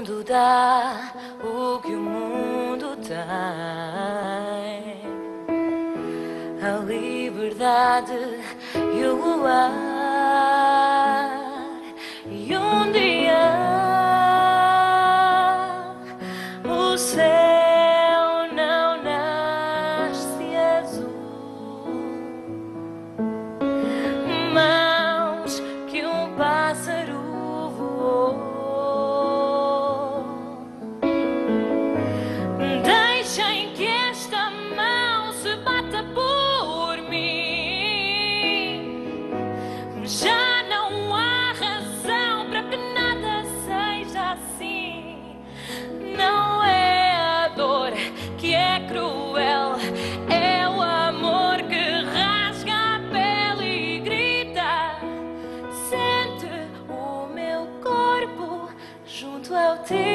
mundo dá o que o mundo tem, a liberdade e o ar. E um dia o céu não nasce azul, mãos que um pássaro voou. Deixem que esta mão se bata por mim. Já não há razão para que nada seja assim. Não é a dor que é cruel, é o amor que rasga a pele e grita. Sente o meu corpo junto ao teu.